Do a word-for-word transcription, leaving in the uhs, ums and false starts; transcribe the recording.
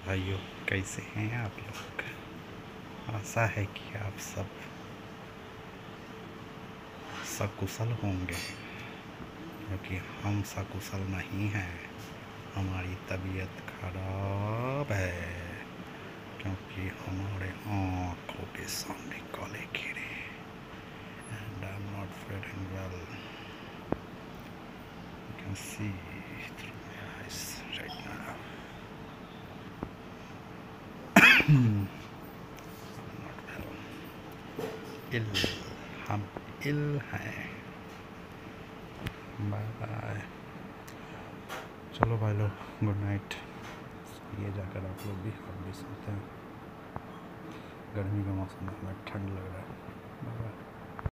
भाइयों, कैसे हैं आप लोग। आशा है कि आप सब सकुशल होंगे, क्योंकि हम सकुशल नहीं हैं। हमारी तबीयत खराब है, क्योंकि हमारे आँखों के सामने काले घेरे। And I am not feeling well, you can see through my eyes right now. Ill हम इल हैं। Bye bye. चलो भाई लोग, गुड नाइट। ये जाकर आप लोग भी आप भी सोते हैं। गर्मी का मौसम है, हमें ठंड लग रहा है। Bye bye.